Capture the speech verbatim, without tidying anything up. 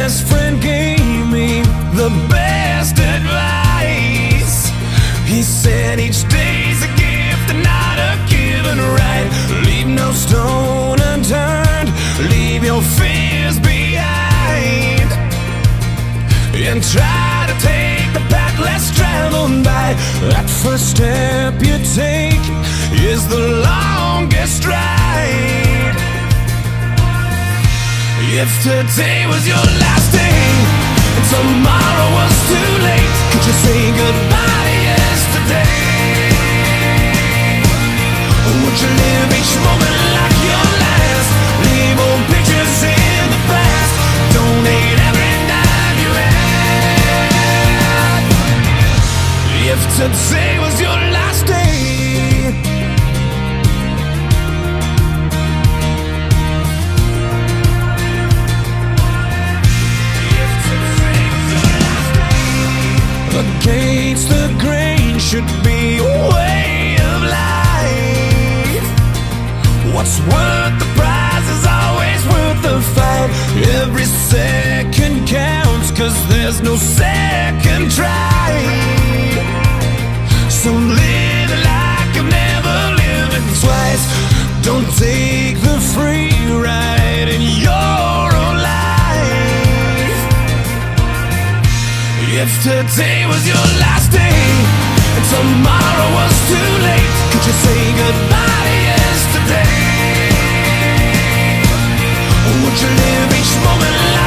best friend gave me the best advice. He said each day's a gift and not a given right. Leave no stone unturned, leave your fears behind, and try to take the path less traveled by. That first step you take is the longest ride. If today was your last day and tomorrow was too late, could you say goodbye to yesterday? Or would you live each moment like your last? Leave old pictures in the past, donate every dime you had. If today was your last day, against the grain should be a way of life. What's worth the prize is always worth the fight. Every second counts, cause there's no second try. So live like you've never lived it twice. Don't take the free ride in your own life. If today was your last day and tomorrow was too late, could you say goodbye to yesterday? Or would you live each moment like